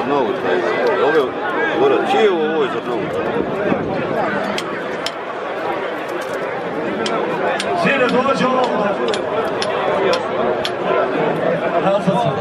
nogu taj. Ovo je, čije je ovo za nogu? Sine, dođe ovo. Nazad se.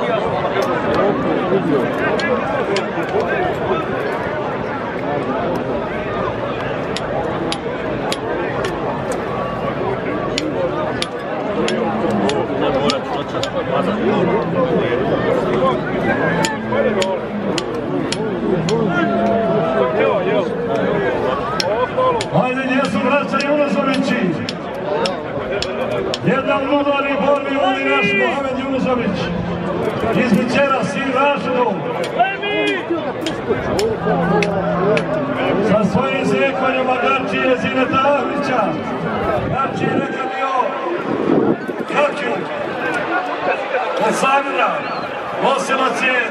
Hajde, gdje su braća Junuzovići? Jedna od ludovnih borbi vodi naš Mohamed Junuzović. Iz Bićera, sin Rašidov. Sa svojim zekvanjama Garčije Zineta Ahmića. Garčije je nekad bio Kakanj. Od Samira. Nosilac je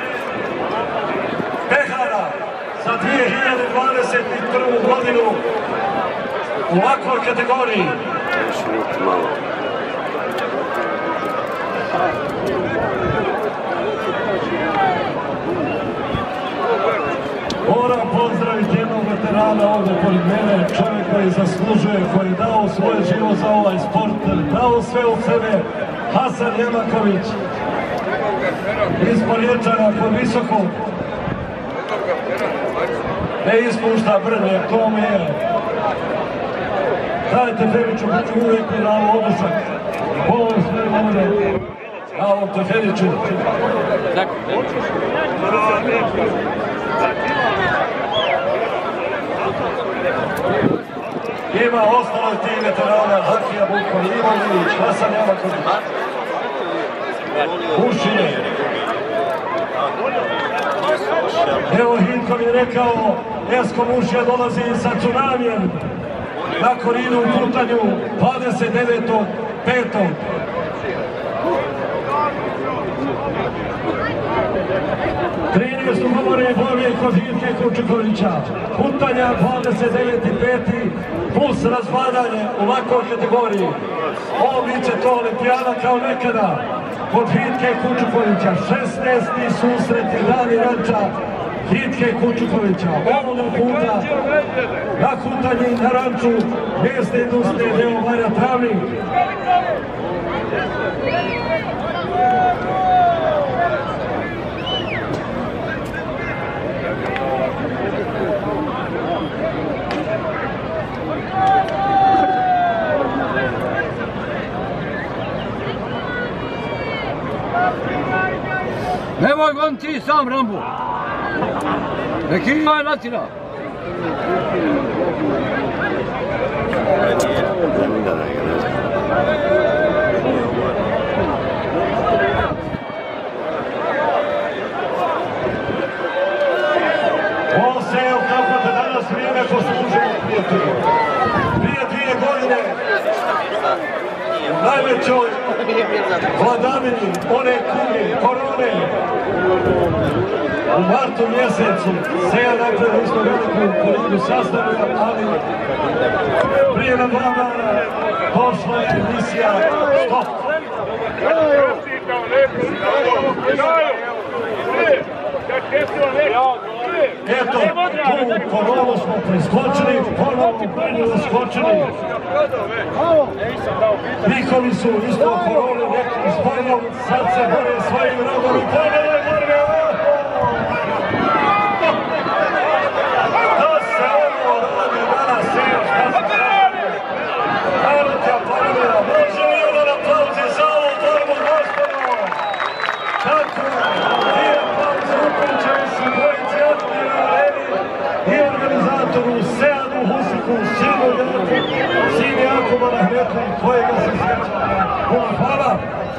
pehara za 2021. godinu u ovakvoj kategoriji. Moram pozdraviti jednog veterana ovdje pored mene, čovjek koji zaslužuje, koji je dao svoj život za ovaj sport, dao sve od sebe, Hasan Jemaković, iz Porječana pod Visokom. Ne ispušta Brnje, to mi je. Dajte Feriću, uvijek mi dao odušak. Ovo sve ovdje. Dao te Feriću. Ima ostalo ti veterana, Hakija Bukva, Ivanović, Hasan Jamaković. Ušije. Evo Hinko je rekao, Esko Mušija dolazi sa tsunamijem na Koridu u putanju 29.5. Govore borbe kod Hinke Kučukovića. Putanja 29.5. plus razvladanje u ovakvoj kategoriji. Ovo biće to olimpijada kao nekada kod Hinke Kučukovića. 16. susret i dani ranča Hinke Kučukovića. Ovoga puta na hutanje na ranču mjesne industrije deo Marja Travnik. Nemoj gon ti sam, Rambo. Nek ima je natira. Ovo se je kako te danas vrijeme poslužimo prijatelju. Prije 2 godine u najvećoj vladavini one kuge, korone, u martu mjesecu se ja napravio isto veliku Koridu sastavio, ali prije na 2 dana došla je emisija Stop. Eto, tu koronu smo preskočili, ponovno Brnju skočili. Njihovi su isto koronu nekog zbogom, sad se bore svojim rogom i ponovno je borbe. Da se ovo radi danas, šta se radi? Narodka paramira, može li ono na pauzi za ovu borbu, gospodo? Tako je, pauze uključeni su dvojici aktivni na areni i organizatoru Sejanu Husiku, sinu Jaku, sin Jakova Rahmetli, kojega se sjeća. Puno hvala!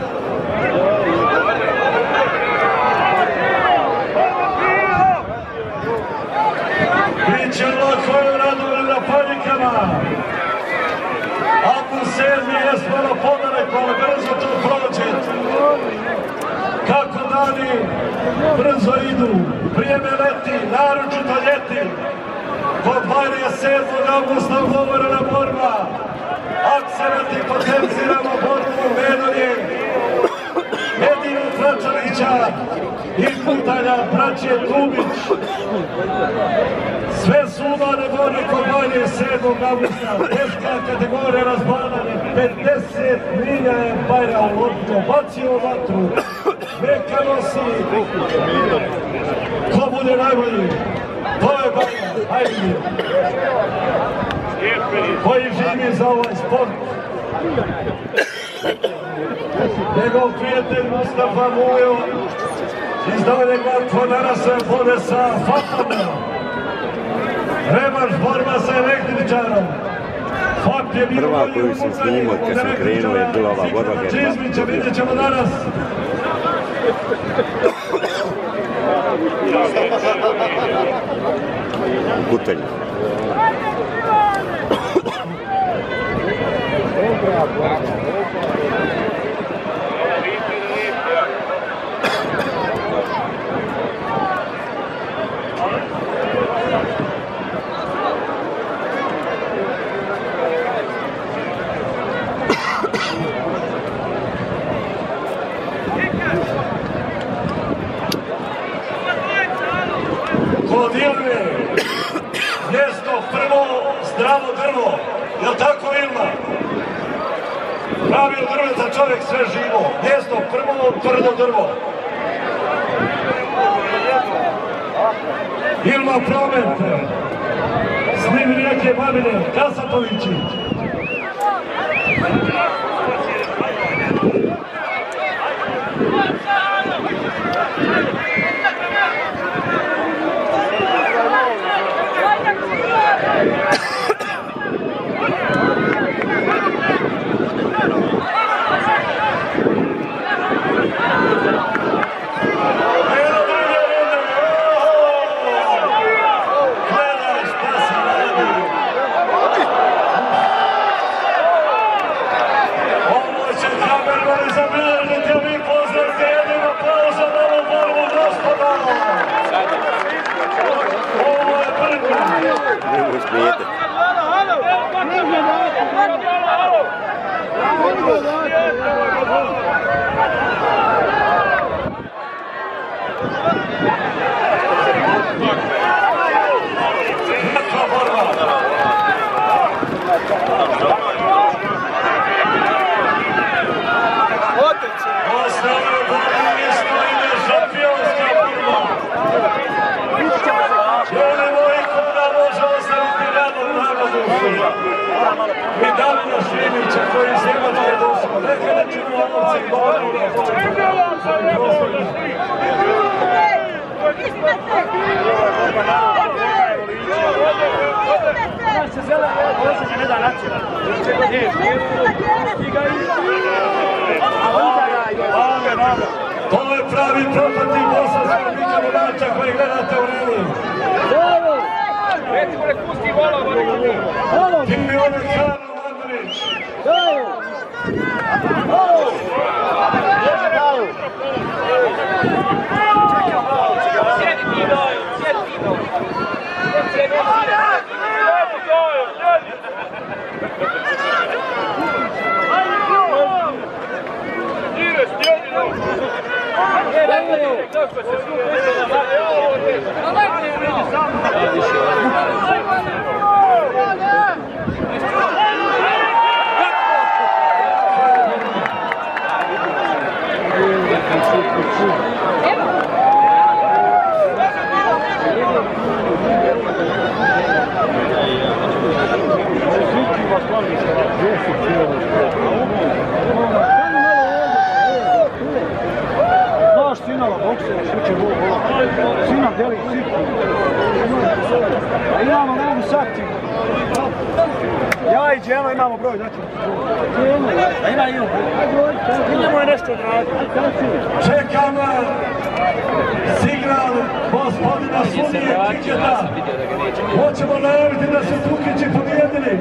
Biće lako je radovali na panikama. Ako 7. je stvarno podarek, ali brzo to prođe. Kako dani brzo idu, vrijeme leti, naročito ljeti. Kod 27. augusta ugovorena borba. Akcenat i potenciramo borbu u Medonje. Jedinu tračali Simića i putanja braće Tubić. Sve sudane borne kod Banje 7. augusta, teška kategorija razbanane, 50 milja je Bajra uložio, bacio vatru, neka nosi, ko bude najbolji, to je Bajra, hajde. Koji živi za ovaj sport. Njegov prijatelj Mustafa Mujo iz Daljeg Vatvora se vode sa Fapom. Revanš borba sa električarom. Fap je bilo prva koju sam snimao kad sam krenuo je bila ova borba Čizmića, vidjet ćemo danas. Putanj. Kod Ilme, mjesto prvo, zdravo drvo, jel' tako Ilma? Pravi od drveta čovjek sve živo, mjesto prvo, tvrdo drvo. Ilma Promet, sliv rijeke Babine, Kasatovići. To je pravi prototiv bosanskog viđavodača koji gledate u Reni. Tim je ovdje Karlo Mandurić. Znaš sinova boksera, šuće bol, sina deli sitku. A imamo nogu sakti. Ja i Dženo imamo broj, znači. A ima i on. Idemo je nešto odraditi. Čekamo signal gospodina Sunije Kiketa. Hoćemo najaviti da su Tukići pobijedili.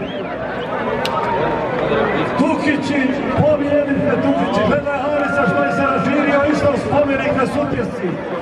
Tukići, pobjedite Tukići. Gledaj Harisa što je se razvirio isto spomenik na Sutjesci.